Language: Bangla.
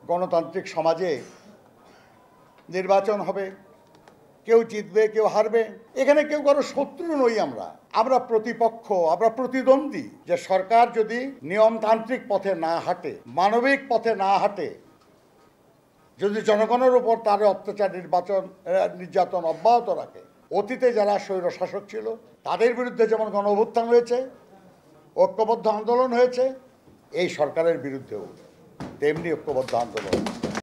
গণতান্ত্রিক সমাজে নির্বাচন হবে, কেউ জিতবে কেউ হারবে, এখানে কেউ কারো শত্রু নই। আমরা প্রতিপক্ষ, আমরা প্রতিদ্বন্দ্বী। যে সরকার যদি নিয়মতান্ত্রিক পথে না হাঁটে, মানবিক পথে না হাঁটে, যদি জনগণের উপর তার অত্যাচার নির্যাতন অব্যাহত রাখে, অতীতে যারা স্বৈরশাসক ছিল তাদের বিরুদ্ধে যেমন গণ অভ্যুত্থান হয়েছে, ঐক্যবদ্ধ আন্দোলন হয়েছে, এই সরকারের বিরুদ্ধেও তেমনি ঐক্যবদ্ধ আন্দোলন।